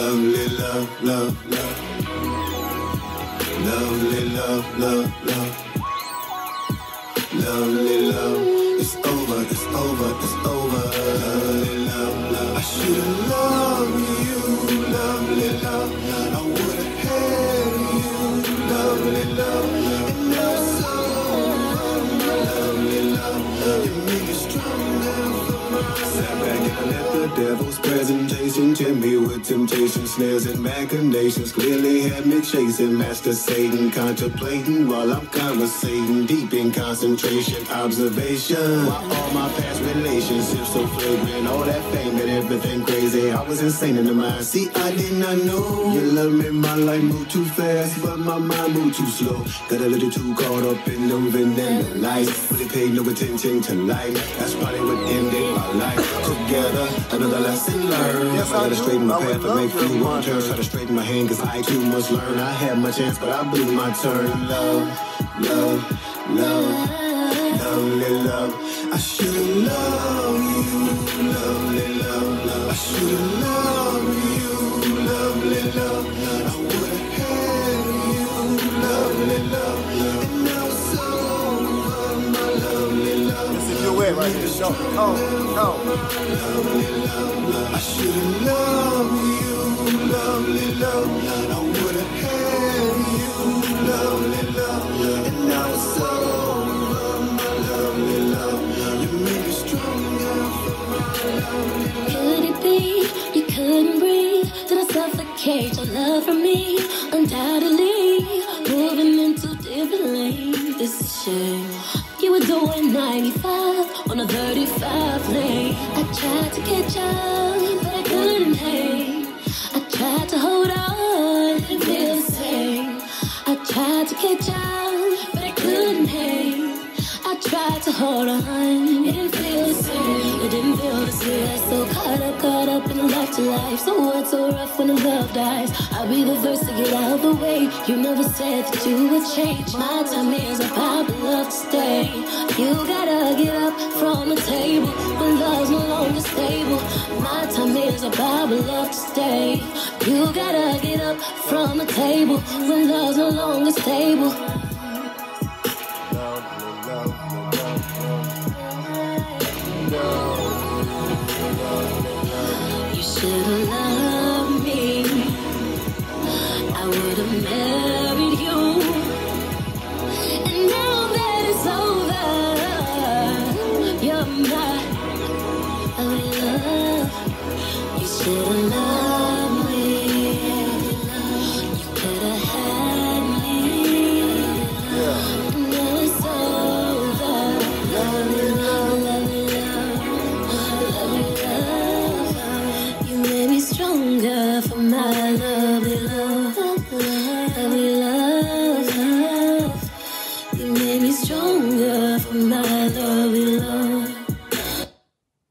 Lovely love, love, love. Lovely love, love, love. Lovely love. It's over, it's over, it's over. Lovely love, love. I should've loved you, lovely love. I would've had you, lovely love. And now it's over, lovely love. You make it stronger for my sat back and I let the devil's presentation tempt me with temptation, snares and machinations. Clearly had me chasing Master Satan, contemplating while I'm conversating, deep in concentration, observation. While all my past relationships so flagrant, all that fame and everything crazy, I was insane in the mind. See, I did not know your love made my life move too fast, but my mind moved too slow. Got a little too caught up in them vanilla lights, really paid no attention to life. That's probably what ended my life. Together, another lesson learned. Yes, I gotta straighten my path and make few wrong turns. Try to straighten my hand, cause I too must learn. I had my chance, but I blew my turn. Love, love, love, lovely love. I should've loved you, lovely love, love. I should've loved you, lovely love. I would've had you, lovely love. And now it's over, my lovely love. This is your way right here. Show. Oh. Lovely love, I should've loved you, lovely love. I would've had you, lovely love. And now it's over, my lovely love. You make me stronger for my lovely love. Could it be you couldn't breathe? Did I suffocate your love from me? Undoubtedly, moving into different lanes. It's a shame. You were doing 95 on a 35 lane. I tried to catch up, but I couldn't hang. I tried to hold on, didn't feel the same. I tried to catch up, but I couldn't hang. I tried to hold on, it didn't feel the same. It didn't feel the same. So caught up in life to life. So what's so rough when the love dies? I'll be the first to get out of the way. You never said that you would change. My time is about love to stay. You gotta get up from the table when love's no longer stable. My time is about love to stay. You gotta get up from the table when love's no longer stable. You should've loved me. I would've married you. And now that it's over, you're my love. You should've loved me.